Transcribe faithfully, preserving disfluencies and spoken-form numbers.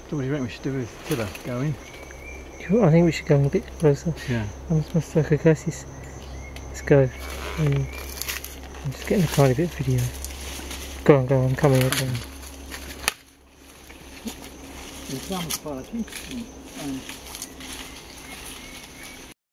So what do you reckon we should do with Tiller going? I think we should go a bit closer. Yeah. Vamos mostrar que Cassis. Let's go. Um, I'm just getting a tiny bit of video. Go on, go on, come here, go on. It's quite interesting.